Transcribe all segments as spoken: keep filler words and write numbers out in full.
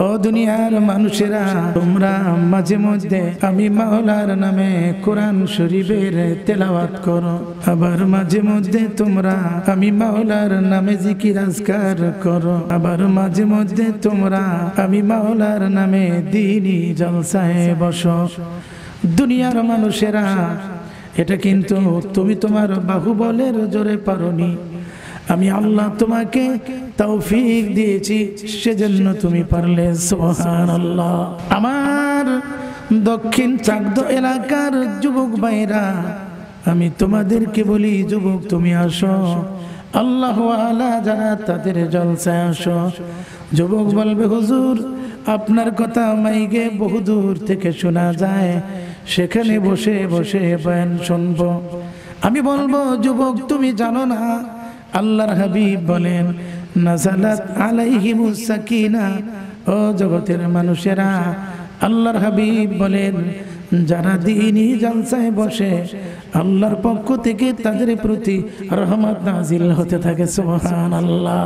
ও দুনিয়ার মানুষেরা, তোমরা মাঝে মধ্যে আমি মাওলার নামে কোরআন শরীফের তেলাওয়াত করো, আবার মাঝে মধ্যে তোমরা আমি মাওলার নামে জিকির আজকার করো, আবার মাঝে মধ্যে তোমরা আমি মাওলার নামে দ্বীনি জলসায় বসো। দুনিয়ার মানুষেরা, এটা কিন্তু তুমি তোমার বাহুবলের জোরে পারোনি, আমি আল্লাহ তোমাকে তৌফিক দিয়েছি, সেজন্য তুমি পারলে। সুবহানাল্লাহ। আমার দক্ষিণ চাকদা এলাকার যুবক ভাইরা, আমি তোমাদেরকে বলি, যুবক তুমি আসো, আল্লাহ ওয়ালা যারা তাদের জলসায় আসো। যুবক বলবে, হুজুর আপনার কথা মাইকে বহুদূর থেকে শোনা যায়, সেখানে বসে বসে বয়ান শুনবো। আমি বলবো, যুবক তুমি জানো না, আল্লাহর হাবিব বলেন নাযালাত আলাইহিমুস সাকিনা। ও জগতের মানুষেরা, আল্লাহর হাবিব বলেন যারা দ্বীনি জলসায় বসে, আল্লাহর পক্ষ থেকে তাদের প্রতি রহমত নাজিল হতে থাকে। সুবহানাল্লাহ।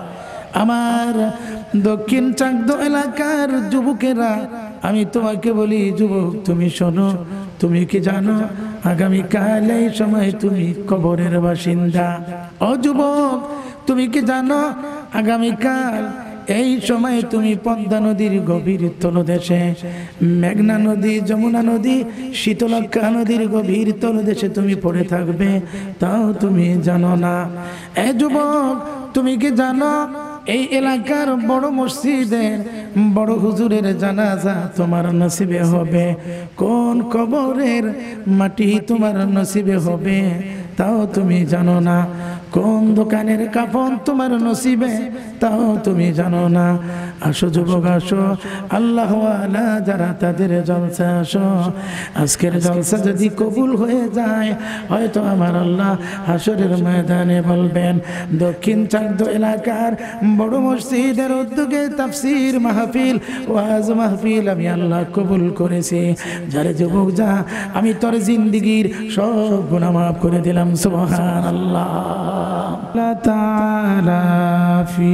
আমার দক্ষিণ চাকদা এলাকার যুবকেরা, আমি তোমাকে বলি, যুবক তুমি শোনো, তুমি কি জানো আগামীকাল এই সময় তুমি কবরের বাসিন্দা? ও যুবক তুমি কি জানো আগামীকাল এই সময় তুমি পদ্মা নদীর গভীর তলদেশে, মেঘনা নদী, যমুনা নদী, শীতলক্ষা নদীর গভীর তলদেশে তুমি পড়ে থাকবে, তাও তুমি জানো না? এ যুবক তুমি কি জানো এই এলাকার বড় মসজিদের বড় হুজুরের জানাজা তোমার নসিবে হবে? কোন কবরের মাটি তোমার নসিবে হবে তাও তুমি জানো না? কোন দোকানের কাফন তোমার নসিবে তাও তুমি জানো না? আসো যুবক আসো, আল্লাহ ওয়ালা যারা তাদের জলসা আসো। আজকের জলসা যদি কবুল হয়ে যায়, হয়তো আমার আল্লাহ হাসরের ময়দানে বলবেন, দক্ষিণ চাকদা এলাকার বড় মসজিদের উদ্যোগে তাফসীর মাহফিল, ওয়াজ মাহফিল আমি আল্লাহ কবুল করেছি। যারে যুবক যা, আমি তোর জিন্দেগীর সব গুনাহ মাফ করে দিলাম। সুবহানাল্লাহ। আল্লাহ তাআলা ফি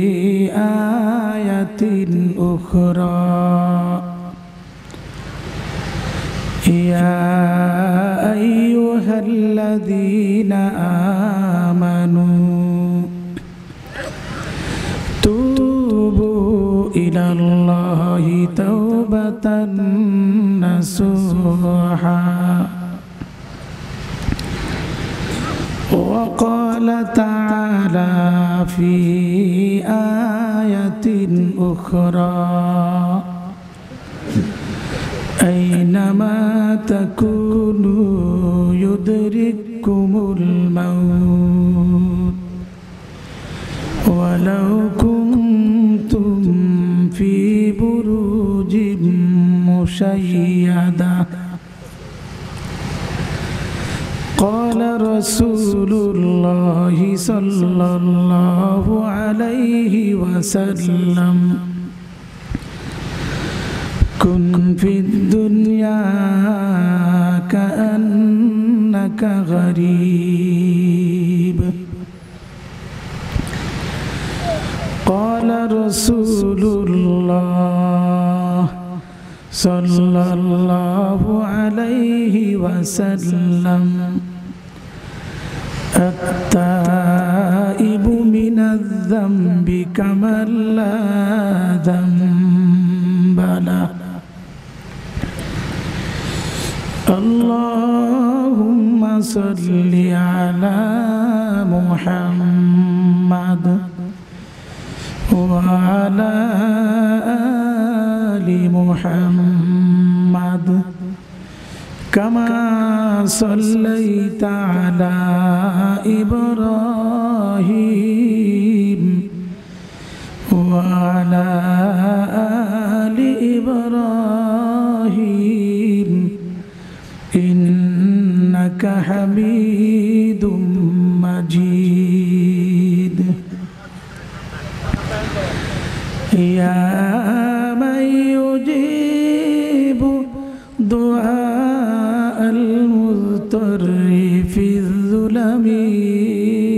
আয়াতিন উখরা ইয়া আইয়ুহাল্লাযীনা আমানু তুবু ইলাল্লাহি তাওবাতান নাসুহা। وقال تعالى في آية أخرى أينما تكونوا يدرككم الموت ولو كنتم في بروج مشيدة. قال رسول الله صلى الله عليه وسلم كن في الدنيا كأنك غريب. قال رسول الله صلى الله عليه وسلم التائب من الذنب كمن لا ذنب له. اللهم صل على محمد وعلى آل محمد كما صليت على إبراهيم وعلى آل إبراهيم إنك حميد مجيد. يا من يجيب دعاء المضطر في الظلم،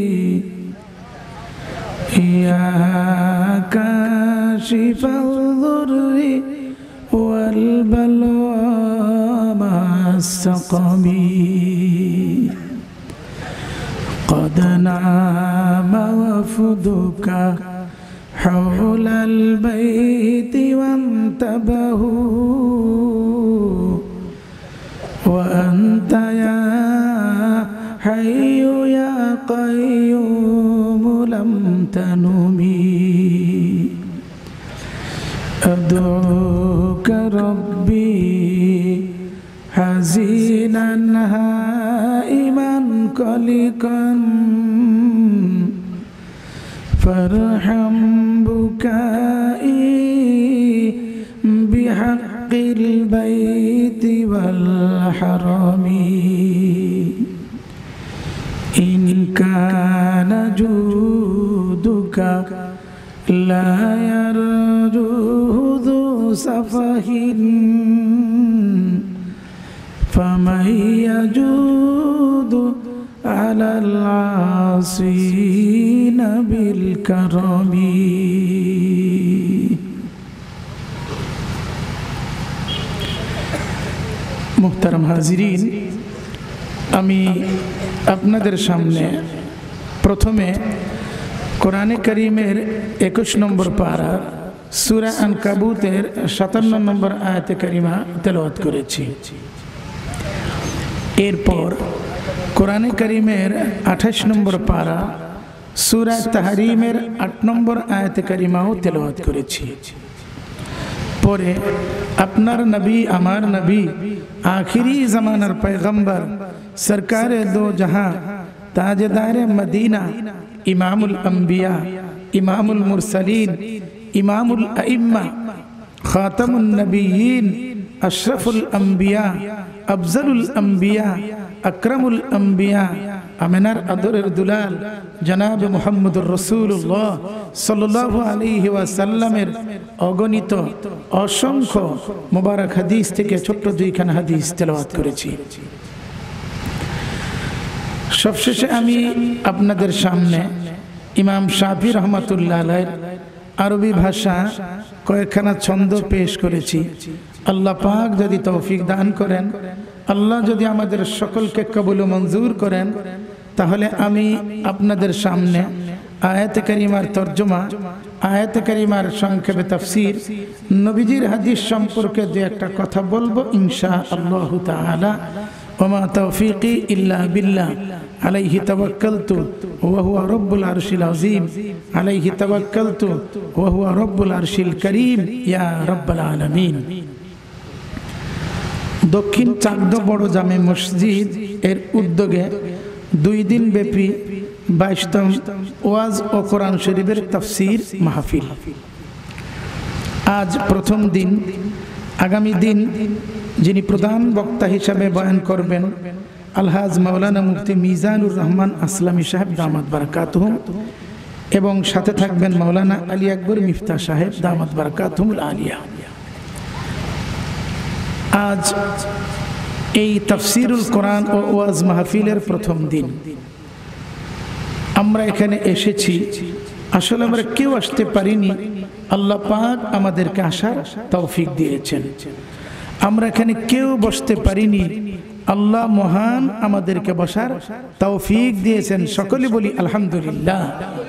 يا كاشف الظلم الضر والبلوى مع السقم قد نام وفدك حول البيت وانتبهوا وأنت يا حي يا قيوم لم تنمي أدعوك ربي حزينا هائما قلقا فارحم بكائي بحق البيت والحرم إن كان جودك لا يرجوه ذو سفه فمن يجود على العاصين بالكرم মুহতারাম হাজিরিন, আমি আপনাদের সামনে প্রথমে কোরআনে কারীমের একুশ নম্বর পারা সূরা আনকাবুতের সাতান্ন নম্বর আয়াতে কারিমা তেলাওয়াত করেছি। এরপর কোরআনে কারীমের আঠাশ নম্বর পারা সূরা তাহরিমের আট নম্বর আয়াতে কারিমাও তেলাওয়াত করেছি। পরে আপনার নবী আমার নবী আখিরি জামানার পয়গম্বর সরকারে দো জাহাं তাজদারে মদিনা ইমামুল আম্বিয়া ইমামুল মুরসালিন ইমামুল আইম্মা খাতামুন নবিয়্যিন আশরাফুল আম্বিয়া আফজলুল আম্বিয়া আকরামুল আম্বিয়া আমিনার আদরের দুলাল জনাব মুহাম্মদুর রাসূলুল্লাহ সাল্লাল্লাহু আলাইহি ওয়াসাল্লামের অগণিত অসংখ্য মুবারক হাদিস থেকে ছোট্ট দুইখানা হাদিস তেলাওয়াত করেছি। সবশেষে আমি আপনাদের সামনে ইমাম শাফি রহমাতুল্লাহ আলাইহির আরবি ভাষা কয়েকখানা ছন্দ পেশ করেছি। আল্লাহ পাক যদি তৌফিক দান করেন, আল্লাহ যদি আমাদের সকলকে কবুল ও মঞ্জুর করেন, তাহলে আমি আপনাদের সামনে আয়াতে কারিমার তরজমা, আয়াতে কারিমার সংক্ষেপে তাফসীর, নবীজির হাদিস সম্পর্কে যে একটা কথা বলবো ইনশাআল্লাহ তাআলা। ওমা তৌফিকি ইল্লা বিল্লাহ আলাইহি তাওয়াক্কালতু ওয়া হুয়া রব্বুল আরশিল আযীম আলাইহি তাওয়াক্কালতু ওয়া হুয়া রব্বুল আরশিল কারীম ইয়া রাব্বাল আলামিন। দক্ষিণ চাকদা বড় জামে মসজিদ এর উদ্যোগে দুই দিন ব্যাপী বাইশতম ওয়াজ ও কোরআন শরীফের তাফসীর মাহফিল। আজ প্রথম দিন। আগামী দিন যিনি প্রধান বক্তা হিসাবে বয়ান করবেন আলহাজ মাওলানা মুফতি মিজানুর রহমান আসলামী সাহেব দামাত বারাকাতুহুম, এবং সাথে থাকবেন মাওলানা আলী আকবর মিফতা সাহেব দামাত বারাকাতুহুল আলিয়া। আজ এই তাফসীরুল কোরআন ও ওয়াজ মাহফিলের প্রথম দিন। আমরা এখানে এসেছি, আসলে আমরা কেউ আসতে পারিনি, আল্লাহ পাক আমাদেরকে আসার তৌফিক দিয়েছেন। আমরা এখানে কেউ বসতে পারিনি, আল্লাহ মহান আমাদেরকে বসার তৌফিক দিয়েছেন। সকলে বলি আলহামদুলিল্লাহ।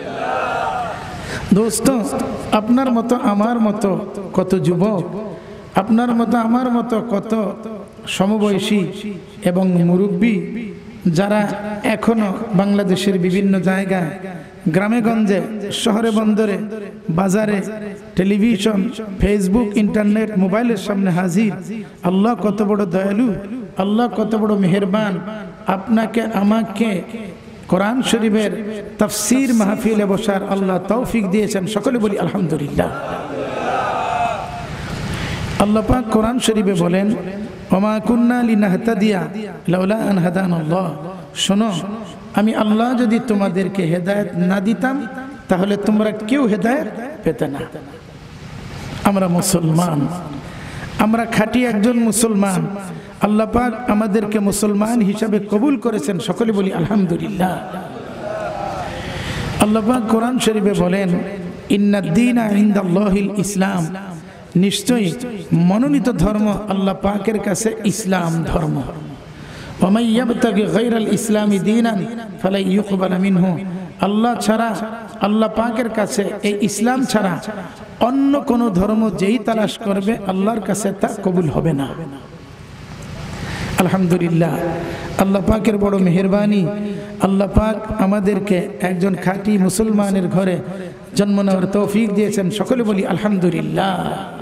দোস্ত, আপনার মতো আমার মতো কত যুবক, আপনার মতো আমার মতো কত সমবয়সী এবং মুরব্বী যারা এখনো বাংলাদেশের বিভিন্ন জায়গায়, গ্রামে গঞ্জে, শহরে বন্দরে, বাজারে, টেলিভিশন, ফেসবুক, ইন্টারনেট, মোবাইলের সামনে হাজির। আল্লাহ কত বড় দয়ালু, আল্লাহ কত বড় মেহেরবান। আপনাকে আমাকে কোরআন শরীফের তাফসীর মাহফিলে বসার আল্লাহ তৌফিক দিয়েছেন। সকলে বলি আলহামদুলিল্লাহ। আল্লাহ পাক কোরআন শরীফে বলেন, ওমা কুন্না লিনাহতাদিয়া লাউলা আন হাদানাল্লাহ। শোনো, আমি আল্লাহ যদি তোমাদেরকে হেদায়েত না দিতাম তাহলে তোমরা কেউ হেদায়েত পেতে না। আমরা মুসলমান, আমরা খাঁটি একজন মুসলমান। আল্লাহ পাক আমাদেরকে মুসলমান হিসাবে কবুল করেছেন। সকলে বলি আলহামদুলিল্লাহ। আল্লাহ পাক কোরআন শরীফে বলেন, ইন্নাদ দীনা ইনদাল্লাহিল ইসলাম। নিশ্চয়ই মনোনীত ধর্ম আল্লাহ পাকের কাছে ইসলাম ধর্ম। ওয়ামান ইয়াবতাগি গায়রাল ইসলামি দীনান ফালা ইউকবাল মিনহু, আল্লাহ ছাড়া, আল্লাহ পাকের কাছে এই ইসলাম ছাড়া অন্য কোনো ধর্ম যেই তালাশ করবে আল্লাহর কাছে তা কবুল হবে না। আলহামদুলিল্লাহ, আল্লাহ পাকের বড় মেহেরবানি, আল্লাহ পাক আমাদেরকে একজন খাঁটি মুসলমানের ঘরে জন্ম নেওয়ার তৌফিক দিয়েছেন। সকলে বলি আলহামদুলিল্লাহ।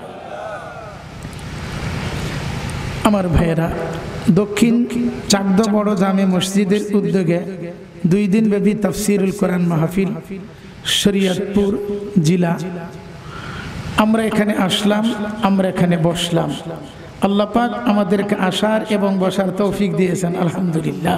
আমার ভাইয়েরা, দক্ষিণ চাকদা বড় জামে মসজিদের উদ্যোগে দুই দিন ব্যাপী তাফসিরুল কোরআন মাহফিল, শরীয়তপুর জেলা, আমরা এখানে আসলাম, আমরা এখানে বসলাম। আল্লাহ পাক আমাদেরকে আসার এবং বসার তৌফিক দিয়েছেন, আলহামদুলিল্লাহ।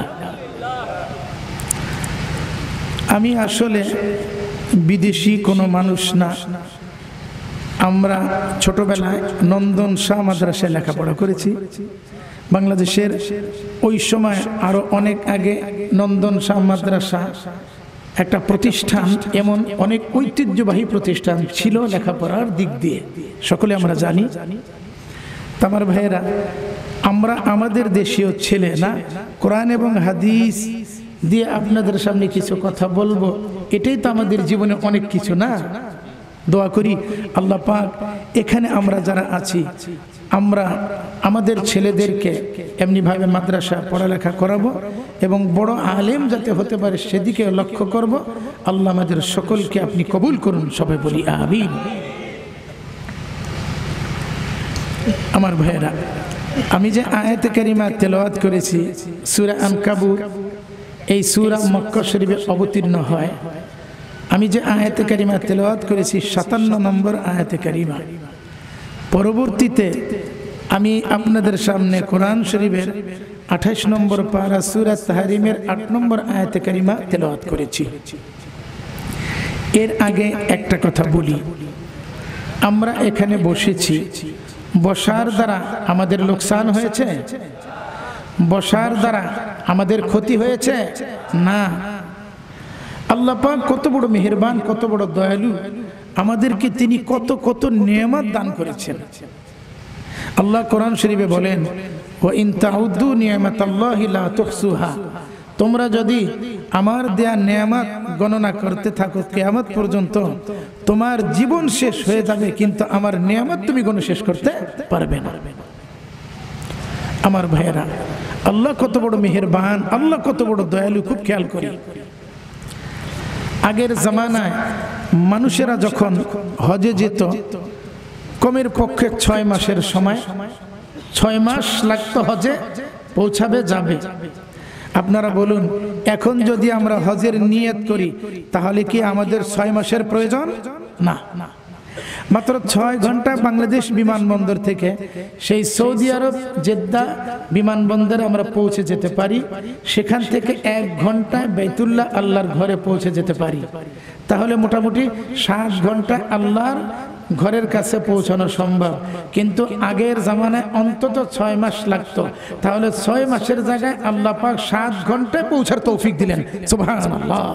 আমি আসলে বিদেশি কোনো মানুষ না। আমরা ছোটবেলায় নন্দন শাহ মাদ্রাসায় লেখাপড়া করেছি। বাংলাদেশের ওই সময় আরো অনেক আগে নন্দন শাহ মাদ্রাসা একটা প্রতিষ্ঠান, এমন অনেক ঐতিহ্যবাহী প্রতিষ্ঠান ছিল লেখাপড়ার দিক দিয়ে, সকলে আমরা জানি। আমার ভাইয়েরা, আমরা আমাদের দেশীয় ছেলে না, কোরআন এবং হাদিস দিয়ে আপনাদের সামনে কিছু কথা বলবো, এটাই তো আমাদের জীবনে অনেক কিছু না। দোয়া করি আল্লাহ পাক এখানে আমরা যারা আছি, আমরা আমাদের ছেলেদেরকে এমনিভাবে মাদ্রাসা পড়ালেখা করাবো এবং বড় আলেম যাতে হতে পারে সেদিকে লক্ষ্য করব। আল্লাহ আমাদের সকলকে আপনি কবুল করুন, সবাই বলি আমিন। আমার ভাইয়েরা, আমি যে আয়াতে কারিমা তেলাওয়াত করেছি সূরা আনকাবুত, এই সূরা মক্কা শরীফে অবতীর্ণ হয়। আমি যে আয়াতে কারিমা তেলাওয়াত করেছি সাতান্ন নম্বর আয়াতে কারিমা। পরবর্তীতে আমি আপনাদের সামনে কোরআন শরীফের আঠাশ নম্বর পারা সূরা তাহরিমের আট নম্বর আয়াতে কারিমা তেলাওয়াত করেছি। এর আগে একটা কথা বলি, আমরা এখানে বসেছি, বসার দ্বারা আমাদের লোকসান হয়েছে? বসার দ্বারা আমাদের ক্ষতি হয়েছে? না। আল্লাহ পাক কত বড় মেহেরবান, কত বড় দয়ালু, আমাদেরকে তিনি কত কত নেয়ামত দান করেছেন। আল্লাহ কোরআন শরীফে বলেন, ওয়া ইন তাউদ্দু নিয়ামাতাল্লাহি লা তুহসুহা, তোমরা যদি আমার দেয়া নেয়ামত গণনা করতে থাকো কিয়ামত পর্যন্ত, তোমার জীবন শেষ হয়ে যাবে, কিন্তু আমার নেয়ামত তুমি গণ শেষ করতে পারবে না। আমার ভাইয়েরা, আল্লাহ কত বড় মেহেরবান, আল্লাহ কত বড় দয়ালু, খুব খেয়াল করি। আগের জামানায় মানুষেরা যখন হজে যেত, কমের পক্ষে ছয় মাসের সময়, ছয় মাস লাগতো হজে পৌঁছাবে, যাবে। আপনারা বলুন, এখন যদি আমরা হজের নিয়ত করি তাহলে কি আমাদের ছয় মাসের প্রয়োজন? না, মাত্র ছয় ঘন্টা বাংলাদেশ বিমানবন্দর থেকে সেই সৌদি আরব জেদ্দা বিমানবন্দরে আমরা পৌঁছে যেতে পারি। সেখান থেকে এক ঘন্টায় বাইতুল্লাহ আল্লাহর ঘরে পৌঁছে যেতে পারি। তাহলে মোটামুটি সাত ঘন্টা আল্লাহর ঘরের কাছে পৌঁছানো সম্ভব। কিন্তু আগের জামানায় অন্তত ছয় মাস লাগতো। তাহলে ছয় মাসের জায়গায় আল্লাহ পাক সাত ঘন্টায় পৌঁছার তৌফিক দিলেন, সুবহানাল্লাহ।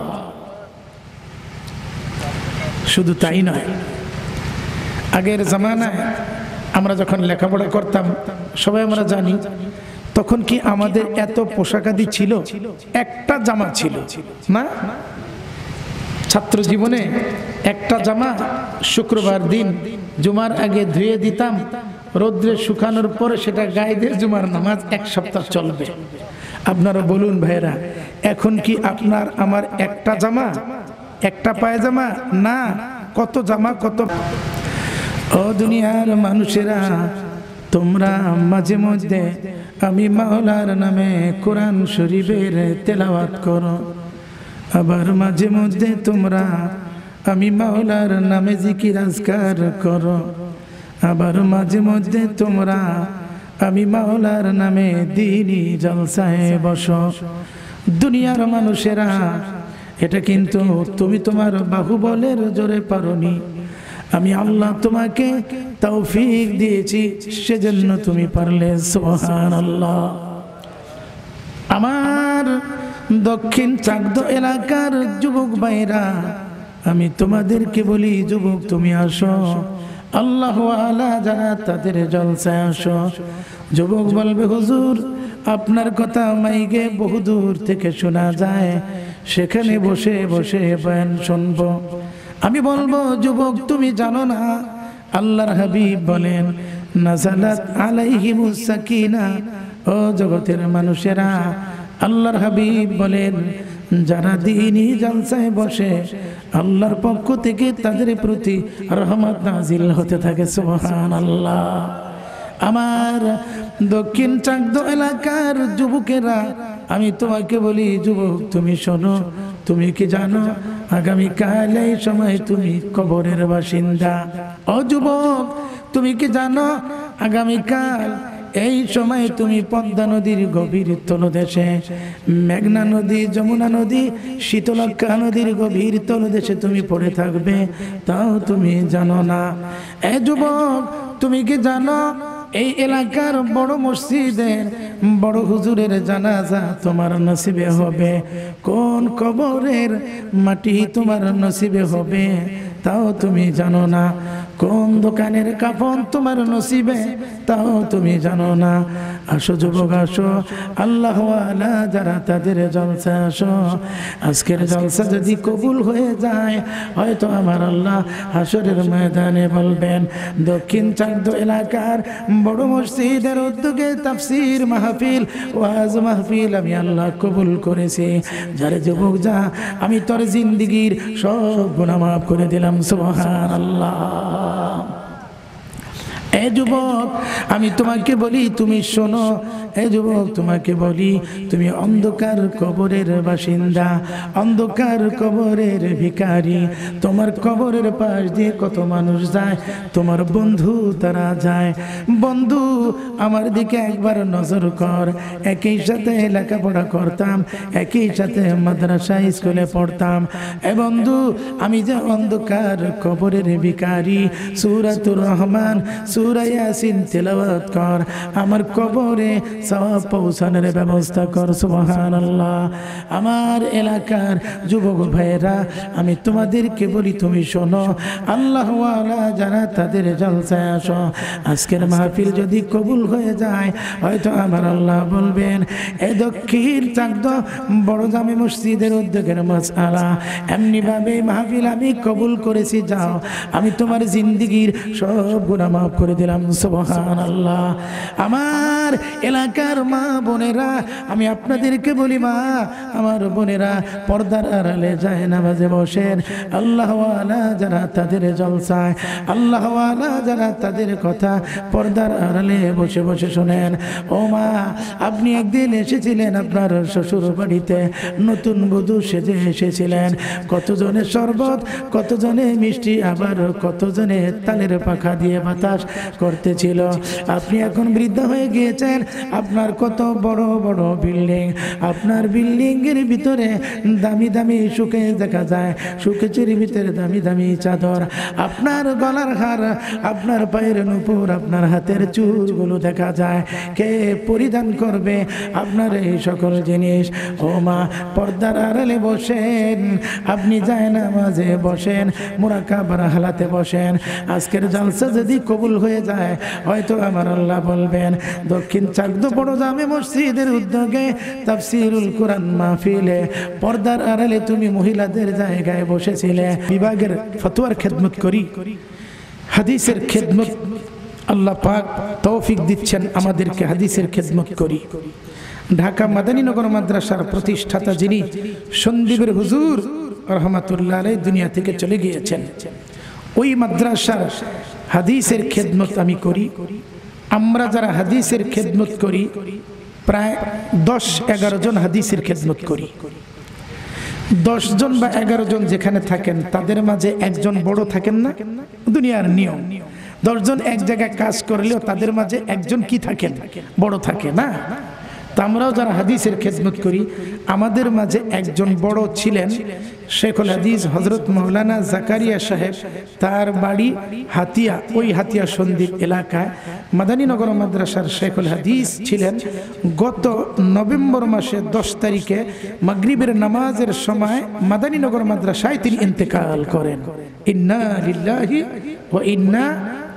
শুধু তাই নয়, আগের জামানায় আমরা যখন লেখাপড়া করতাম, সবাই আমরা জানি, তখন কি আমাদের এত পোশাকাদি ছিল? একটা জামা ছিল না? ছাত্র জীবনে একটা জামা শুক্রবার দিন জুমার আগে ধুয়ে দিতাম, রোদ্রে শুকানোর পরে সেটা গায়ে দিয়ে জুমার নামাজ এক সপ্তাহ চলবে। আপনারা বলুন ভাইরা, এখন কি আপনার আমার একটা জামা, একটা পায়জামা? না, কত জামা, কত। ও দুনিয়ার মানুষেরা, তোমরা মাঝে মধ্যে আমি মাওলার নামে কোরআন শরীফের তেলাওয়াত করো, আবার মাঝে মধ্যে তোমরা আমি মাওলার নামে জিকির আজকার করো, আবার মাঝে মধ্যে তোমরা আমি মাওলার নামে দ্বীনি জলসায় বসো। দুনিয়ার মানুষেরা, এটা কিন্তু তুমি তোমার বাহুবলের জোরে পারোনি, আমি আল্লাহ তোমাকে তৌফিক দিয়েছি, সেজন্য তুমি পারলে। সুবহানাল্লাহ। আমার দক্ষিণ চাকদা এলাকার যুবক ভাইরা, আমি তোমাদেরকে বলি, যুবক তুমি আসো, আল্লাহ ওয়ালা যারা তাদের জলসায় আসো। যুবক বলবে হুজুর আপনার কথা মাইকে বহুদূর থেকে শোনা যায়, সেখানে বসে বসে বয়ান শুনবো। আমি বলবো যুবক তুমি জানো না আল্লাহর হাবিব বলেন নাযালাত আলাইহিমুস সাকিনা। ও জগতের মানুষেরা, আল্লাহর হাবিব বলেন যারা দ্বীনি জলসায় বসে আল্লাহর পক্ষ থেকে তাদের প্রতি রহমত নাজিল হতে থাকে। সুবহানাল্লাহ। আমার দক্ষিণ চাকদা এলাকার যুবকেরা, আমি তোমাকে বলি যুবক তুমি শোনো, তুমি কি জানো আগামীকাল এই সময় তুমি কবরের বাসিন্দা। ও যুবক তুমি কি জানো আগামীকাল এই সময় তুমি পদ্মা নদীর গভীর তলদেশে, মেঘনা নদী, যমুনা নদী, শীতলক্ষা নদীর গভীর তলদেশে তুমি পড়ে থাকবে, তাও তুমি জানো না। এ যুবক তুমি কি জানো এই এলাকার বড় মসজিদের বড় হুজুরের জানাজা তোমার নসিবে হবে? কোন কবরের মাটি তোমার নসিবে হবে তাও তুমি জানো না। কোন দোকানের কাফন তোমার নসিবে তাও তুমি জানো না। আসো যুবক আসো, আল্লাহ ওয়ালা যারা তাদের জলসা আসো। আজকের জলসা যদি কবুল হয়ে যায়, হয়তো আমার আল্লাহ হাসরের ময়দানে বলবেন দক্ষিণ চাকদা এলাকার বড় মসজিদের উদ্যোগে তাফসীর মাহফিল, ওয়াজ মাহফিল আমি আল্লাহ কবুল করেছি। যারে যুবক যা, আমি তোর জিন্দেগীর সব গুনাহ মাফ করে দিলাম। সুবহানাল্লাহ। এ যুবক আমি তোমাকে বলি তুমি শোনো, এ যুবক তোমাকে বলি তুমি অন্ধকার কবরের বাসিন্দা, অন্ধকার কবরের ভিখারি। তোমার কবরের পাশ দিয়ে কত মানুষ যায়, তোমার বন্ধু তারা যায়। বন্ধু আমার দিকে একবার নজর কর, একই সাথে লেখাপড়া করতাম, একই সাথে মাদ্রাসা স্কুলে পড়তাম। এ বন্ধু আমি যে অন্ধকার কবরের ভিখারি, সূরাতুর রহমান সূরা ইয়াসিন তেলাওয়াত কর, আমার কবরে সওয়াব পৌঁছানোর ব্যবস্থা কর। সুবহানাল্লাহ। আমার এলাকার যুবক ভাইয়েরা আমি তোমাদেরকে বলি তুমি শোনো, আল্লাহ ওয়ালা যারা তাদের জলসায় আসো। আজকের মাহফিল যদি কবুল হয়ে যায়, হয়তো আমার আল্লাহ বলবেন এই দক্ষিণ চাকদা বড় জামে মসজিদের উদ্যোগের মাসআলা এমনি ভাবে মাহফিল আমি কবুল করেছি, যাও আমি তোমার জিন্দেগীর সব গুনাহ মাফ করে দিলাম। সুবহানাল্লাহ। আমার এলাকার মা বোনেরা আমি আপনাদেরকে বলি, মা আমার বোনেরা পর্দার আড়ালে যায় নামাজে বসেন। আল্লাহ ওয়ালা যারা তাদের জলসায়, আল্লাহ ওয়ালা যারা তাদের কথা পর্দার আড়ালে বসে বসে শোনেন। ও মা আপনি একদিন এসেছিলেন আপনার শ্বশুর বাড়িতে, নতুন বধূ সেজে এসেছিলেন। কতজনের শরবত, কতজনে মিষ্টি, আবার কতজনে তালের পাখা দিয়ে বাতাস করতেছিল। আপনি এখন বৃদ্ধা হয়ে গিয়েছেন, আপনার কত বড় বড় বিল্ডিং, আপনার বিল্ডিং এর ভিতরে দামি দামি সুকে দেখা যায়, সুকেচের ভিতরে দামি দামি চাদর, আপনার গলার হার, আপনার পায়ের নুপুর, আপনার হাতের চুলগুলো দেখা যায়। কে পরিধান করবে আপনার এই সকল জিনিস? ও মা পর্দার আড়ালে বসেন, আপনি যায় নামাজে বসেন, মুরাকাবার হালাতে বসেন। আজকের জলসা যদি কবুল হয়ে যায়, হয়তো আমার আল্লাহ বলবেন দক্ষিণ চাকদা বড় জামে মসজিদের উদ্যোগে তাফসীরুল কোরআন মাহফিলে পর্দার আড়ালে তুমি মহিলাদের জায়গায় বসেছিলে। বিভাগের ফতোয়ার খেদমত করি, হাদিসের খেদমত আল্লাহ পাক তৌফিক দিচ্ছেন আমাদেরকে, হাদিসের খেদমত করি। ঢাকা মাদানীনগর মাদ্রাসার প্রতিষ্ঠাতা যিনি সন্দীপের হুজুর রহমাতুল্লাহ আলাইহি দুনিয়া থেকে চলে গিয়েছেন, ওই মাদ্রাসার হাদিসের খেদমত আমি করি। আমরা যারা হাদিসের খেদমত করি প্রায় দশ এগারো জন হাদিসের খেদমত করি। দশ জন বা এগারো জন যেখানে থাকেন তাদের মাঝে একজন বড় থাকেন না, দুনিয়ার নিয়ম। দশজন এক জায়গায় কাজ করলেও তাদের মাঝে একজন কি থাকেন, বড় থাকে না। তা আমরাও যারা হাদিসের খেদমত করি আমাদের মাঝে একজন বড় ছিলেন শেখুল হাদিস হযরত মাওলানা জাকারিয়া সাহেব। তার বাড়ি হাতিয়া, ওই হাতিয়া সন্দ্বীপ এলাকায় মাদানীনগর মাদ্রাসার শেখুল হাদিস ছিলেন। গত নভেম্বর মাসে দশ তারিখে মাগরিবের নামাজের সময় মাদানীনগর মাদ্রাসায় তিনি ইন্তেকাল করেন। ইন্না লিল্লাহি ওয়া ইন্না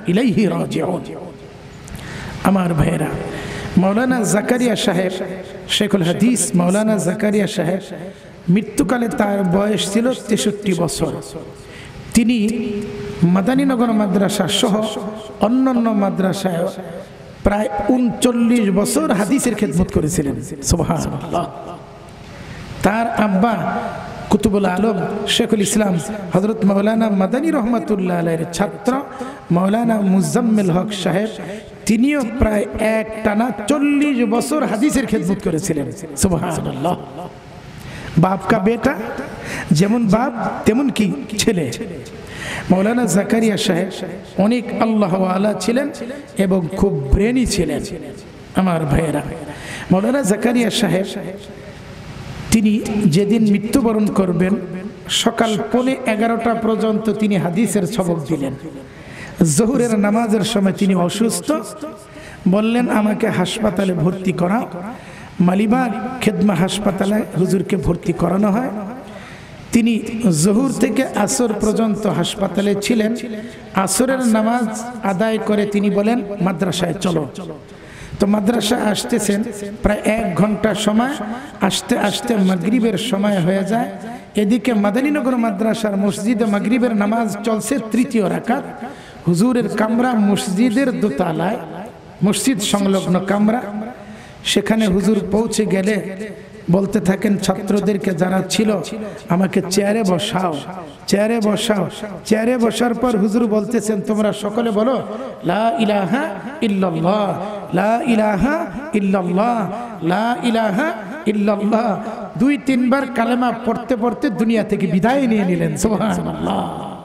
ইলাইহি রাজিউন। আমার ভাইরা, মাওলানা জাকারিয়া সাহেব, শেখুল হাদিস মাওলানা জাকারিয়া সাহেব মৃত্যুকালে তার বয়স ছিল তেষট্টি বছর। তিনি মাদানীনগর মাদ্রাসা সহ অন্যান্য মাদ্রাসায় প্রায় উনচল্লিশ বছর হাদিসের খেদমত করেছিলেন। সুবহানাল্লাহ। তার আব্বা কুতুবুল আলম শেখুল ইসলাম হযরত মাওলানা মাদানী রহমাতুল্লাহ আলাইহির ছাত্র মাওলানা মুজাম্মিল হক সাহেব, তিনিও প্রায় এক টানা চল্লিশ বছর হাদিসের খেদমত করেছিলেন। সুবহানাল্লাহ। বাপ কা বেটা, যেমন বাপ তেমন কি ছেলে। মাওলানা জাকারিয়া সাহেব অনেক আল্লাহ ওয়ালা ছিলেন এবং খুব ব্রেনি ছিলেন। আমার ভাইয়েরা, মাওলানা জাকারিয়া সাহেব তিনি যেদিন মৃত্যুবরণ করবেন সকাল পৌনে এগারোটা পর্যন্ত তিনি হাদিসের সবক দিলেন। জোহরের নামাজের সময় তিনি অসুস্থ, বললেন আমাকে হাসপাতালে ভর্তি করা। মালিবাগ খেদমা হাসপাতালে হুজুরকে ভর্তি করানো হয়। তিনি জোহর থেকে আসর পর্যন্ত হাসপাতালে ছিলেন। আসরের নামাজ আদায় করে তিনি বলেন মাদ্রাসায় চলো। তো মাদ্রাসায় আসতেছেন প্রায় এক ঘন্টা সময়, আসতে আসতে মাগরিবের সময় হয়ে যায়। এদিকে মাদানীনগর মাদ্রাসার মসজিদে মাগরিবের নামাজ চলছে তৃতীয় রাকাত। হুজুরের কামরা মসজিদের দোতলায়, মসজিদ সংলগ্ন কামরা। সেখানে হুজুর পৌঁছে গেলে বলতে থাকেন ছাত্রদেরকে যারা ছিল, আমাকে চেয়ারে বসাও, চেয়ারে বসাও। চেয়ারে বসার পর হুজুর বলতেছেন তোমরা সকলে বলো লা ইলাহা ইল্লাল্লাহ, লা ইলাহা ইল্লাল্লাহ, লা ইলাহা ইল্লাল্লাহ। দুই তিনবার কালেমা পড়তে পড়তে দুনিয়া থেকে বিদায় নিয়ে নিলেন। সুবহানাল্লাহ।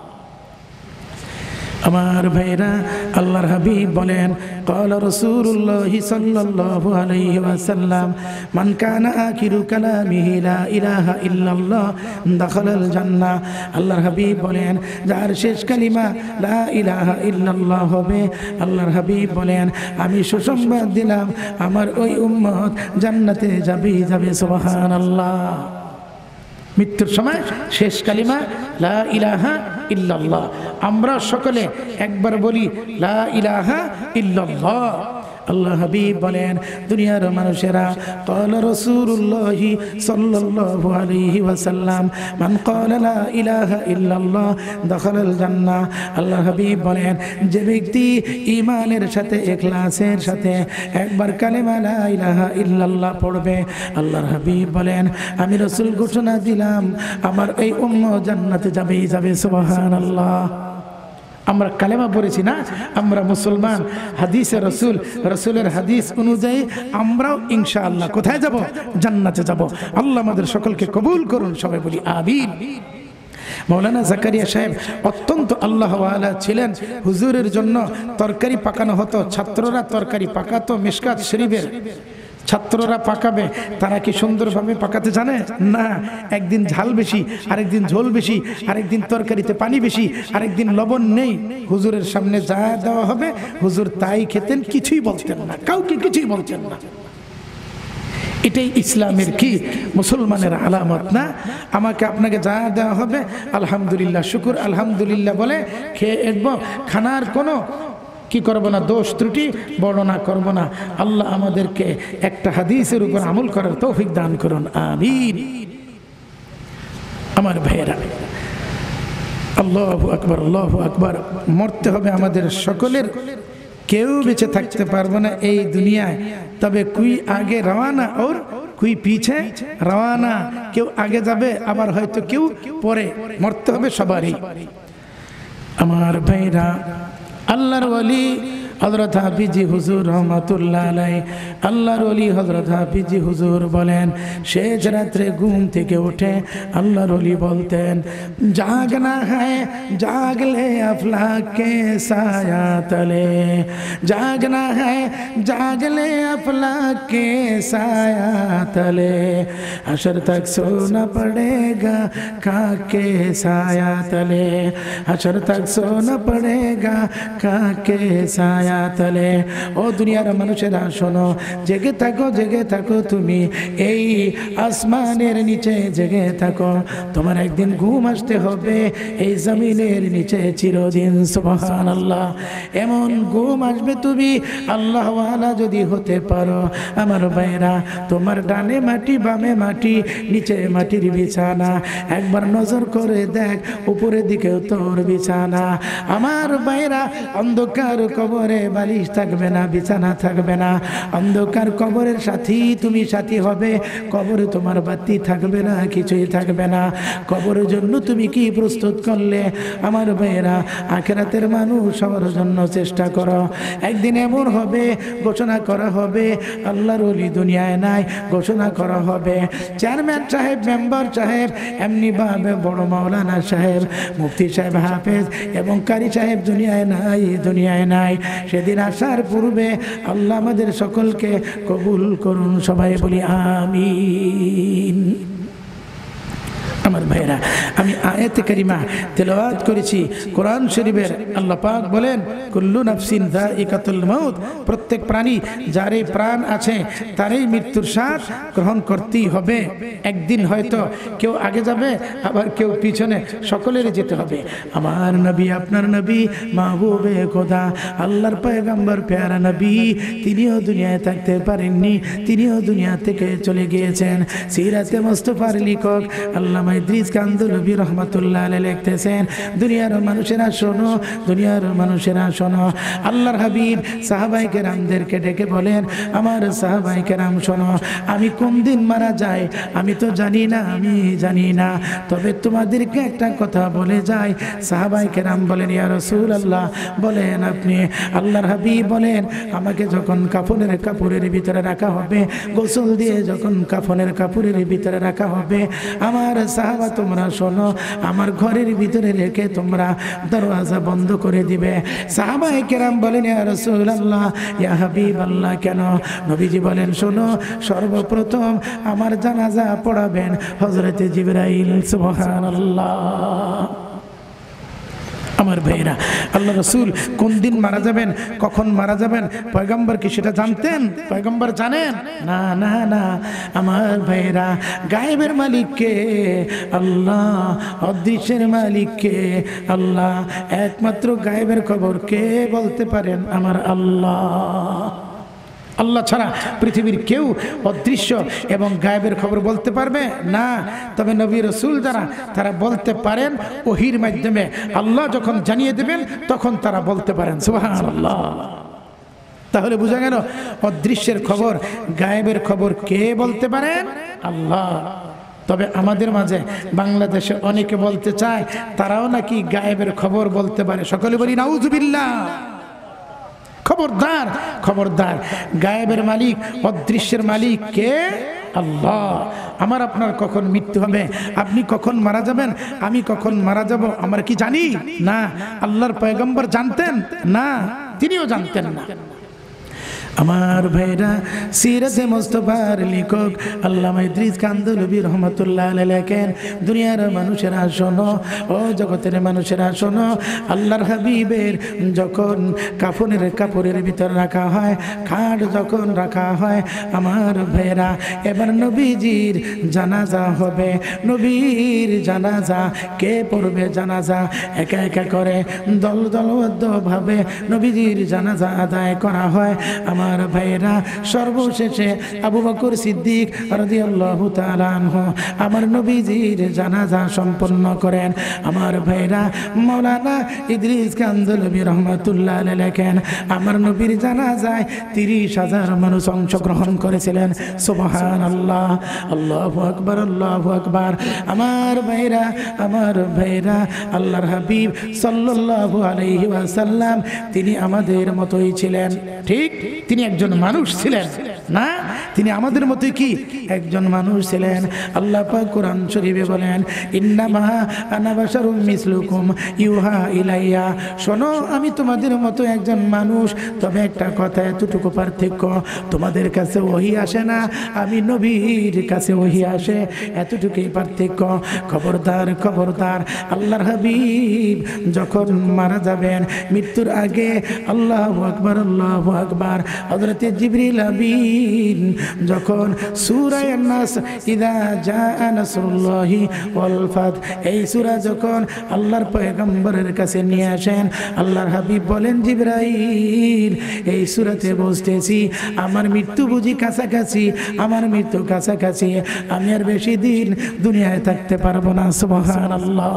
আমার ভাইরা, আল্লাহর হাবিব বলেন ক্বালা রাসূলুল্লাহ সাল্লাল্লাহু আলাইহি ওয়াসাল্লাম মান কানা আখিরু কালামিহি লা ইলাহা ইল্লাল্লাহ দাখালাল জান্নাহ। আল্লাহর হাবিব বলেন যার শেষ কালিমা লা ইলাহা ইল্লাল্লাহ হবে, আল্লাহর হাবিব বলেন আমি সুসংবাদ দিলাম আমার ওই উম্মত জান্নাতে যাবে যাবে। সুবহানাল্লাহ। মৃত্যুর সময় শেষ কালিমা লা ইলাহা ইল্লাল্লাহ। আমরা সকলে একবার বলি লা ইলাহা ইল্লাল্লাহ। আল্লাহ হাবিব বলেন দুনিয়ার মানুষেরা ক্বালা রাসূলুল্লাহ সাল্লাল্লাহু আলাইহি ওয়াসাল্লাম মান ক্বালা লা ইলাহা ইল্লাল্লাহ দাখালাল জান্নাহ। আল্লাহ হাবিব বলেন যে ব্যক্তি ঈমানের সাথে ইখলাসের সাথে একবার কালেমা লা ইলাহা ইল্লাল্লাহ পড়বে, আল্লাহর হাবিব বলেন আমি রাসূল ঘোষণা দিলাম আমার এই উম্মত জান্নাতে যাবেই যাবে। সুবহানাল্লাহ। আমরা কালেমা পড়েছি না, আমরা মুসলমান, হাদিসে রসুল, রসুলের হাদিস অনুযায়ী আমরাও ইনশাআল্লাহ কোথায় যাব? জান্নাতে যাব। আল্লাহ আমাদের সকলকে কবুল করুন, সবাই বলি আমিন। মাওলানা জাকারিয়া সাহেব অত্যন্ত আল্লাহ ওয়ালা ছিলেন। হুজুরের জন্য তরকারি পাকানো হতো, ছাত্ররা তরকারি পাকাতো। মিশকাত শরীফের ছাত্ররা পাকাবে, তারা কি সুন্দরভাবে পাকাতে জানে? না, একদিন ঝাল বেশি, আরেকদিন ঝোল বেশি, আরেকদিন তরকারিতে পানি বেশি, আরেকদিন লবণ নেই। হুজুরের সামনে যা দেওয়া হবে হুজুর তাই খেতেন, কিছুই বলতেন না, কাউকে কিছুই বলতেন না। এটাই ইসলামের কি মুসলমানের আলামত না? আমাকে আপনাকে যা দেওয়া হবে আলহামদুলিল্লাহ, শুকুর আলহামদুলিল্লাহ বলে খেয়ে একব। খানার কোনো কি করব না, দোষ ত্রুটি বর্ণনা করব না। আল্লাহ আমাদেরকে একটা হাদিসের উপর আমল করার তৌফিক দান করুন, আমিন। আমার ভাইয়েরা, আল্লাহু আকবার, আল্লাহু আকবার। মরতে হবে আমাদের সকলের, কেউ বেঁচে থাকতে পারবো না এই দুনিয়ায়। তবে কুই আগে রওয়ানা और কুই পিছে রওয়ানা। কেউ আগে যাবে, আবার হয়তো কেউ পরে। মরতে হবে সবারই। আমার ভাইরা, আল্লাহর ওলি হযরত হাফিজি হুজুর রহমাতুল্লাহ আলাইহি, আল্লাহর ওলি হযরত হাফিজি হুজুর বলেন শেষ রাত্রে ঘুম থেকে উঠে আল্লাহর ওলি বলতেন জাগনা হ্যায় জাগলে আফলাক কে সায়া তলে, জাগনা হ্যায় জাগলে আফলাক কে সায়া তলে, हशर तक सोना पड़ेगा काके साया तले, हशर तक सोना पड़ेगा काके साया ছায়াতলে। ও দুনিয়ার মানুষেরা শোনো, জেগে থাকো জেগে থাকো, তুমি এই আসমানের নিচে জেগে থাকো। তোমার একদিন ঘুম আসতে হবে এই জমিনের নিচে চিরদিন। সুবহানাল্লাহ। এমন ঘুম আসবে তুমি আল্লাহ ওয়ালা যদি হতে পারো আমার ভাইরা, তোমার ডানে মাটি বামে মাটি নিচে মাটির বিছানা, একবার নজর করে দেখ উপরের দিকেও তোর বিছানা। আমার ভাইরা, অন্ধকার কবরে বালিশ থাকবে না, বিছানা থাকবে না। অন্ধকার কবরের সাথী তুমি সাথী হবে, কবরে তোমার বাতি থাকবে না, কিছুই থাকবে না। কবরের জন্য তুমি কি প্রস্তুত করলে আমার ভাইরা? আখিরাতের মানুষ হওয়ার জন্য চেষ্টা করো। একদিন এমন হবে ঘোষণা করা হবে আল্লাহর ওলি দুনিয়ায় নাই, ঘোষণা করা হবে চেয়ারম্যান সাহেব, মেম্বার সাহেব, এমনি ভাবে বড় মাওলানা সাহেব, মুফতি সাহেব, হাফেজ এবং কারি সাহেব দুনিয়ায় নাই, দুনিয়ায় নাই। সেদিন আসার পূর্বে আল্লাহ আমাদের সকলকে কবুল করুন, সবাই বলি আমিন। আমার ভাইরা, আমি আয়াতে কারিমা তেলাওয়াত করেছি কোরআন শরীফের। আল্লাহ পাক বলেন কুল্লু নাফসিন যায়িকাতুল মাউত, প্রত্যেক প্রাণী যারই প্রাণ আছে তারই মৃত্যুর স্বাদ গ্রহণ করতেই হবে। একদিন হয়তো কেউ আগে যাবে, আবার কেউ পিছনে, সকলেরই যেতে হবে। আমার নবী, আপনার নবী, মাহবুবে খোদা, আল্লাহর পয়গম্বর প্যারা নবী, তিনিও দুনিয়ায় থাকতে পারেননি, তিনিও দুনিয়া থেকে চলে গিয়েছেন। সিরাতে মুস্তাফার লেখক আল্লামা ইদ্রিস কান্দলবী রহমাতুল্লাহ আলাইহি লিখতেছেন, দুনিয়ার মানুষেরা শোনো, দুনিয়ার মানুষেরা শোনো। আল্লাহর হাবিব সাহাবায়ে কেরামদেরকে ডেকে বলেন, আমার সাহাবায়ে কেরাম শোনো, আমি কোন দিন মারা যাই আমি তো জানি না, আমি জানি না, তবে তোমাদেরকে একটা কথা বলে যাই। সাহাবায়ে কেরাম বলেন, ইয়া রাসূলুল্লাহ, বলেন আপনি। আল্লাহর হাবিব বলেন, আমাকে যখন কাফনের কাপড়ের ভিতরে রাখা হবে, গোসল দিয়ে যখন কাফনের কাপড়ের ভিতরে রাখা হবে, আমার সাহাবা তোমরা শোনো, আমার ঘরের ভিতরে রেখে তোমরা দরওয়াজা বন্ধ করে দিবে। সাহাবায়ে কেরাম বলেন, ইয়া রাসূলুল্লাহ, ইয়া হাবিবাল্লাহ, কেন? নবীজি বলেন, শোনো, সর্বপ্রথম আমার জানাজা পড়াবেন হযরতে জিবরাইল। সুবহানাল্লাহ। আমার ভাইরা, আল্লাহ রসুল কোন দিন মারা যাবেন, কখন মারা যাবেন, পয়গম্বর কি সেটা জানতেন? পয়গম্বর জানেন না, না, না। আমার ভাইরা, গায়েবের মালিক কে? আল্লাহ। অদৃশ্যের মালিক কে? আল্লাহ। একমাত্র গায়েবের খবর কে বলতে পারেন? আমার আল্লাহ। আল্লাহ ছাড়া পৃথিবীর কেউ অদৃশ্য এবং গায়েবের খবর বলতে পারবে না। তবে নবী রাসূল যারা, তারা বলতে পারেন ওহীর মাধ্যমে। আল্লাহ যখন জানিয়ে দেবেন তখন তারা বলতে পারেন। সুবহানাল্লাহ। তাহলে বোঝা গেল অদৃশ্যের খবর, গায়েবের খবর কে বলতে পারেন? আল্লাহ। তবে আমাদের মাঝে বাংলাদেশে অনেকে বলতে চায় তারাও নাকি গায়েবের খবর বলতে পারে। সকলে বলি নাউজুবিল্লাহ। খবরদার, খবরদার। গায়েবের মালিক, অদৃশ্যের মালিক কে? আল্লাহ। আমার আপনার কখন মৃত্যু হবে, আপনি কখন মারা যাবেন, আমি কখন মারা যাব, আমরা কি জানি? না। আল্লাহর পয়গম্বর জানতেন না, তিনিও জানতেন না। আমার ভাইরা, সিরাতে মুস্তাফার লেখক আল্লামা ইদ্রিস কান্দলবী রহমাতুল্লাহ আলাইহি লেখেন, দুনিয়ার মানুষেরা শোনো, ও জগতের মানুষেরা শোনো, আল্লাহর হাবিবের যখন কাফনের কাপড়ের ভিতর রাখা হয়, খাট যখন রাখা হয়, আমার ভাইরা, এবার নবীজির জানাজা হবে। নবীর জানাজা কে পড়বে? জানাজা একা একা করে দল দলবদ্ধভাবে নবীজির জানাজা আদায় করা হয়। আমার ভাইরা, সর্বশেষে আবু বকর সিদ্দিক রাদিয়াল্লাহু তাআলা আনহু আমার নবীজির জানাজা সম্পন্ন করেন। আমার ভাইরা, মাওলানা ইদ্রিস কান্দলবী রহমাতুল্লাহ আলাইহি লেখেন, আমার নবীর জানাজায় তিরিশ হাজার মানুষ অংশগ্রহণ করেছিলেন। সুবহানাল্লাহ। আল্লাহু আকবার, আল্লাহু আকবার। আমার ভাইরা, আমার ভাইরা, আল্লাহর হাবিব সাল্লাল্লাহু আলাইহি ওয়াসাল্লাম তিনি আমাদের মতোই ছিলেন। ঠিক, তিনি একজন মানুষ ছিলেন। না, তিনি আমাদের মতোই কি একজন মানুষ ছিলেন। আল্লাহ পাক কোরআন শরীফে বলেন, ইন্নামা আনা বাশারুম মিসলুকুম ইউহা ইলাইয়া, শোনো আমি তোমাদের মতো একজন মানুষ, তবে একটা কথা, এতটুকু পার্থক্য, তোমাদের কাছে ওহী আসে না, আমি নবীর কাছে ওহী আসে, এতটুকুই পার্থক্য। খবরদার খবরদার, আল্লাহর হাবিব যখন মারা যাবেন, মৃত্যুর আগে, আল্লাহু আকবার আল্লাহু আকবার, হযরত জিবরিল আমিন যখন সূরা আন-নাস ইযা জাআ নাসরুল্লাহি ওয়াল ফাত, এই সূরা যখন আল্লাহর পয়গম্বরের কাছে নিয়ে আসেন, আল্লাহর হাবিব বলেন, জিবরাইল এই সূরাতে বলতেছি আমার মৃত্যু বুঝি কাছাকাছি, আমার মৃত্যু কাছাকাছি, আমি আর বেশি দিন দুনিয়ায় থাকতে পারবো না। সুবহানাল্লাহ।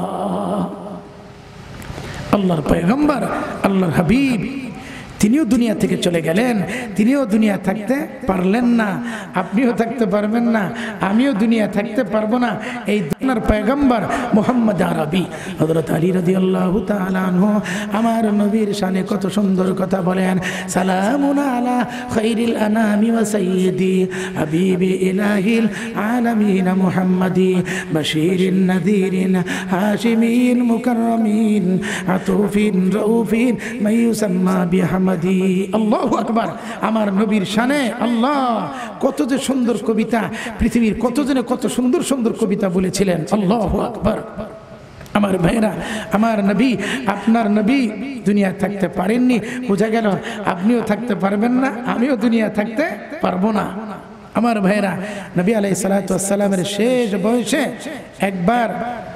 আল্লাহর পয়গম্বর, আল্লাহর হাবিব, তিনিও দুনিয়া থেকে চলে গেলেন, তিনিও দুনিয়া থাকতে পারলেন না, আপনিও থাকতে পারবেন না, আমিও দুনিয়া থাকতে পারবো না। এই দুনিয়ার পয়গম্বর মুহাম্মদ আরবি হযরত আলী রাদিয়াল্লাহু তাআলা আনহু আমার নবীর শানে কত সুন্দর কথা বলেন, সালামুন আলা খাইরিল আনামি ওয়া সাইয়্যিদি হাবিবি ইলাহিল আলামিন মুহাম্মাদি বাশীরিন নাযীরিন হাশিমিন মুকাররমিন আতুফিন রাউফিন মাইয়ুসাম্মা বিহাম। আল্লাহু আকবার। আমার নবীর শানে আল্লাহ কত যে সুন্দর কবিতা, পৃথিবীর কতজনে কত সুন্দর সুন্দর কবিতা বলেছিলেন। আল্লাহু আকবার। আমার ভাইরা, আমার নবী, আপনার নবী দুনিয়া থাকতে পারেননি, বোঝা গেল আপনিও থাকতে পারবেন না, আমিও দুনিয়া থাকতে পারবো না। আমার ভাইরা, নবী আলাইহিস সালাতু ওয়াস সালামের শেষ বয়সে একবার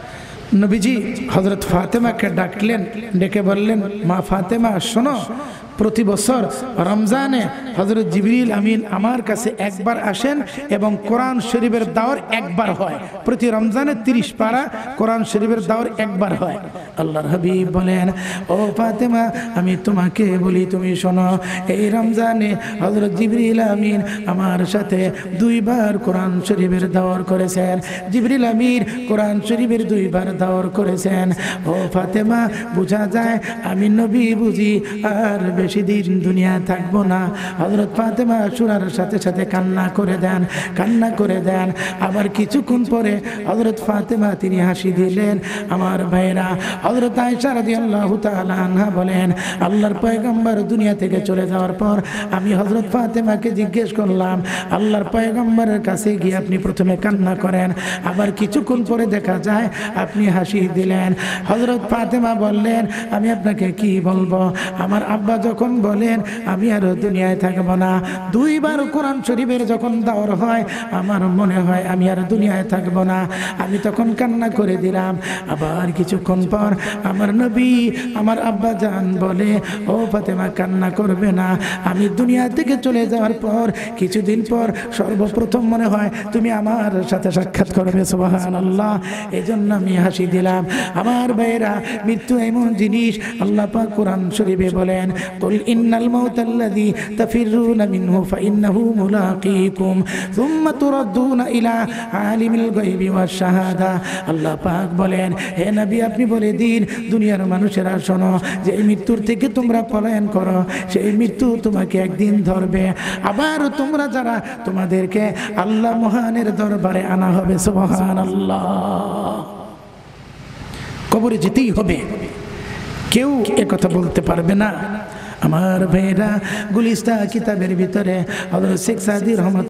নবীজি হযরত ফাতেমাকে ডাকলেন, ডেকে বললেন, মা ফাতেমা শোনো, প্রতি বছর রমজানে হযরত জিবরিল আমিন আমার কাছে একবার আসেন এবং কোরআন শরীফের দাওর একবার হয়। প্রতি রমজানে তিরিশ পারা কোরআন শরীফের দাওর একবার হয়। আল্লাহর হাবিব বলেন, ও ফাতেমা আমি তোমাকে বলি, তুমি শোনো, এই রমজানে হযরত জিবরিল আমিন আমার সাথে দুইবার কোরআন শরীফের দাওর করেছেন। জিবরিল আমিন কোরআন শরীফের দুইবার দাওর করেছেন। ও ফাতেমা, বোঝা যায় আমি নবী বুঝি আর বেশি দিন দুনিয়া থাকবো না। হযরত ফাতেমা শোনার সাথে সাথে কান্না করে দেন, কান্না করে দেন। আবার কিছুক্ষণ পরে হযরত ফাতেমা তিনি হাসি দিলেন। আমার ভাইরা, হযরত আয়েশা রাদিয়াল্লাহু তাআলা আনহা বলেন, আল্লাহর পয়গম্বর দুনিয়া থেকে চলে যাওয়ার পর আমি হযরত ফাতেমাকে জিজ্ঞেস করলাম, আল্লাহর পয়গম্বরের কাছে গিয়ে আপনি প্রথমে কান্না করেন, আবার কিছুক্ষণ পরে দেখা যায় আপনি হাসি দিলেন। হযরত ফাতেমা বললেন, আমি আপনাকে কি বলবো, আমার আব্বা যখন বলেন আমি আর দুনিয়ায় থাকব না, দুইবার কোরআন শরীফের যখন দাওর হয় আমার মনে হয় আমি আর দুনিয়ায় থাকব না, আমি তখন কান্না করে দিলাম। আবার কিছুক্ষণ পর আমার নবী আমার আব্বা জান বলে, ও ফাতেমা কান্না করবে না, আমি দুনিয়া থেকে চলে যাওয়ার পর কিছুদিন পর সর্বপ্রথম মনে হয় তুমি আমার সাথে সাক্ষাৎ করবে। সুবহানাল্লাহ। এই জন্য আমি হাসি দিলাম। আমার ভাইয়েরা, মৃত্যু এমন জিনিস, আল্লাহ পাক কোরআন শরীফে বলেন, কুল ইন্নাল মাউতাল্লাযী তাফিরুনা মিনহু ফাইন্নাহু মুলাকীকুম সুম্মা তুরাদ্দুনা ইলা আলিমিল গায়বি ওয়াশ শাহাদা। আল্লাহ পাক বলেন, হে নবী আপনি বলে দিন দুনিয়ার মানুষেরা শোনো, যে মৃত্যুর থেকে তোমরা পলায়ন করো, সেই মৃত্যু তোমাকে একদিন ধরবে, আবার তোমরা যারা তোমাদেরকে আল্লাহ মহানের দরবারে আনা হবে। সুবহানাল্লাহ। কবরে যেতেই হবে, কেউ একথা বলতে পারবে না। আমার ভাইরা, গুলিস্তা কিতাবের ভিতরে হযরত শেখ সাদী রহমত